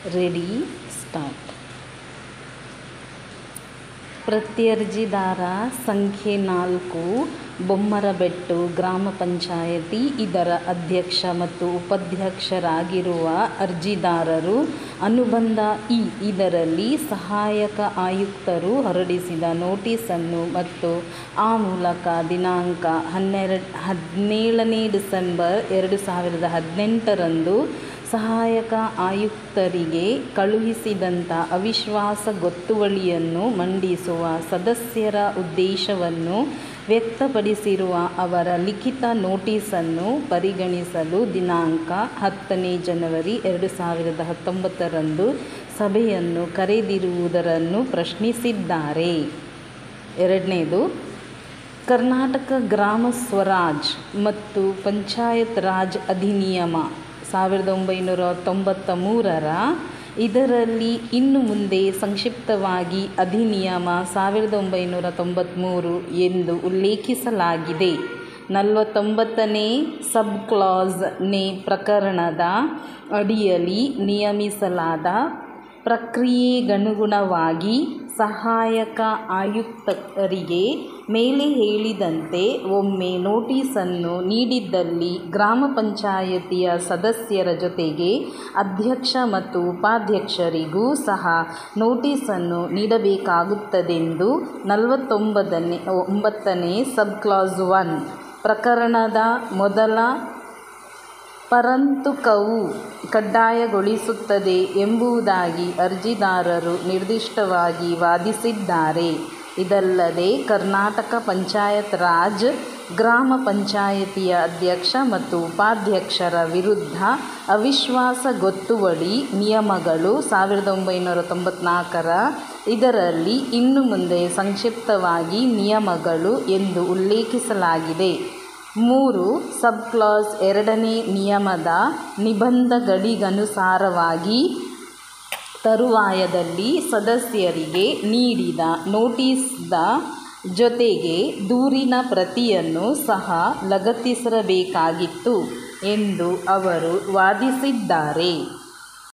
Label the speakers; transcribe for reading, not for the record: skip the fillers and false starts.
Speaker 1: Ready start. ಪ್ರತ್ಯರ್ಜಿದಾರ ಸಂಖ್ಯೆ 4 ಬೊಮ್ಮರಬೆಟ್ಟು ಗ್ರಾಮ ಪಂಚಾಯತಿ. ಇದರ ಅಧ್ಯಕ್ಷ ಮತ್ತು ಉಪಾಧ್ಯಕ್ಷರಾಗಿರುವ ಅರ್ಜಿದಾರರು ಅನುಬಂಧ ಇ ಇದರಲ್ಲಿ ಸಹಾಯಕ ಆಯುಕ್ತರು ಹೊರಡಿಸಿದ ನೋಟಿಸನ್ನು ಮತ್ತು ಆ ಮೂಲಕ ದಿನಾಂಕ 17ನೇ ಡಿಸೆಂಬರ್ 2018ರಂದು ಸಹಾಯಕ ಆಯುಕ್ತರಿಗೆ ಕಳುಹಿಸಿದಂಥ ಅವಿಶ್ವಾಸ ಗೊತ್ತುವಳಿಯನ್ನು ಮಂಡಿಸುವ ಸದಸ್ಯರ ಉದ್ದೇಶವನ್ನು ವ್ಯಕ್ತಪಡಿಸಿರುವ ಅವರ ಲಿಖಿತ ನೋಟಿಸನ್ನು ಪರಿಗಣಿಸಲು ದಿನಾಂಕ 10ನೇ ಜನವರಿ 2019ರಂದು ಸಭೆಯನ್ನು ಕರೆದಿರುವುದನ್ನು ಪ್ರಶ್ನಿಸಿದ್ದಾರೆ. ಎರಡನೇದು, ಕರ್ನಾಟಕ ಗ್ರಾಮ ಸ್ವರಾಜ್ ಮತ್ತು ಪಂಚಾಯತ್ ರಾಜ್ ಅಧಿನಿಯಮ 1993ರ ಇದರಲ್ಲಿ ಇನ್ನು ಮುಂದೆ ಸಂಕ್ಷಿಪ್ತವಾಗಿ ಅಧಿನಿಯಮ 1993 ಎಂದು ಉಲ್ಲೇಖಿಸಲಾಗಿದೆ. 49ನೇ ಸಬ್ ಕ್ಲಾಸ್ ನೇ ಪ್ರಕರಣದ ಅಡಿಯಲ್ಲಿ ನಿಯಮಿಸಲಾದ ಪ್ರಕ್ರಿಯೆಗನುಗುಣವಾಗಿ ಸಹಾಯಕ ಆಯುಕ್ತರಿಗೆ ಮೇಲೆ ಹೇಳಿದಂತೆ ಒಮ್ಮೆ ನೋಟಿಸನ್ನು ನೀಡಿದ್ದಲ್ಲಿ ಗ್ರಾಮ ಪಂಚಾಯತಿಯ ಸದಸ್ಯರ ಜೊತೆಗೆ ಅಧ್ಯಕ್ಷ ಮತ್ತು ಉಪಾಧ್ಯಕ್ಷರಿಗೂ ಸಹ ನೋಟಿಸನ್ನು ನೀಡಬೇಕಾಗುತ್ತದೆಂದು 49ನೇ ಸಬ್ ಕ್ಲಾಸ್ 1 ಪ್ರಕರಣದ ಮೊದಲ ಪರಂತುಕವು ಕಡ್ಡಾಯಗೊಳಿಸುತ್ತದೆ ಎಂಬುದಾಗಿ ಅರ್ಜಿದಾರರು ನಿರ್ದಿಷ್ಟವಾಗಿ ವಾದಿಸಿದ್ದಾರೆ. ಇದಲ್ಲದೆ ಕರ್ನಾಟಕ ಪಂಚಾಯತ್ ರಾಜ್ ಗ್ರಾಮ ಪಂಚಾಯತಿಯ ಅಧ್ಯಕ್ಷ ಮತ್ತು ಉಪಾಧ್ಯಕ್ಷರ ವಿರುದ್ಧ ಅವಿಶ್ವಾಸ ಗೊತ್ತುವಳಿ ನಿಯಮಗಳು 1994ರ ಇದರಲ್ಲಿ ಇನ್ನು ಮುಂದೆ ಸಂಕ್ಷಿಪ್ತವಾಗಿ ನಿಯಮಗಳು ಎಂದು ಉಲ್ಲೇಖಿಸಲಾಗಿದೆ. 3 ಸಬ್ ಕ್ಲಾಸ್ 2ನೇ ನಿಯಮದ ನಿಬಂಧಗಳಿಗನುಸಾರವಾಗಿ ತರುವಾಯದಲ್ಲಿ ಸದಸ್ಯರಿಗೆ ನೀಡಿದ ನೋಟಿಸ್ದ ಜೊತೆಗೆ ದೂರಿನ ಪ್ರತಿಯನ್ನು ಸಹ ಲಗತ್ತಿಸಬೇಕಾಗಿತ್ತು ಎಂದು ಅವರು ವಾದಿಸಿದ್ದಾರೆ.